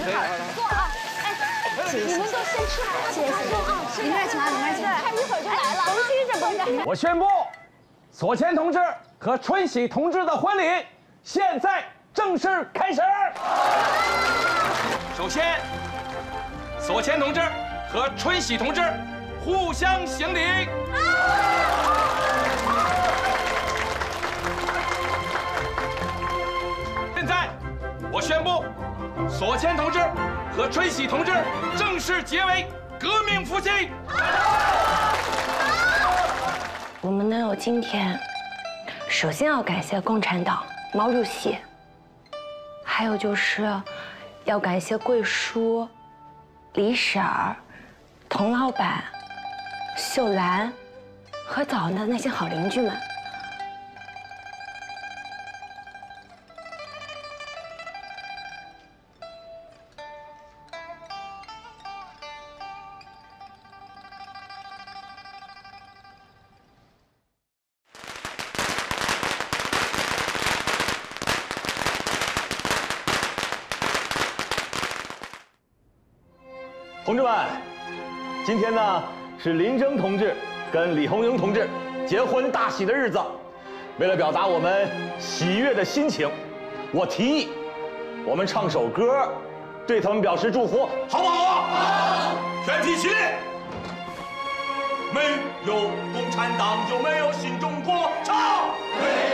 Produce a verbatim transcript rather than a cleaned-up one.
坐啊！哎，你们都先吃吧，谢谢谢谢啊，里面请啊，里面请，他一会儿就来了，甭拘着，甭拘着。 我宣布，索谦同志和春喜同志的婚礼现在正式开始。首先，索谦同志和春喜同志互相行礼。现在，我宣布，索谦同志和春喜同志正式结为革命夫妻。 我们能有今天，首先要感谢共产党、毛主席，还有就是要感谢贵叔、李婶儿、童老板、秀兰和早安的那些好邻居们。 同志们，今天呢是林征同志跟李红英同志结婚大喜的日子。为了表达我们喜悦的心情，我提议我们唱首歌，对他们表示祝福，好不好啊？好！全体起立！没有共产党就没有新中国，唱！没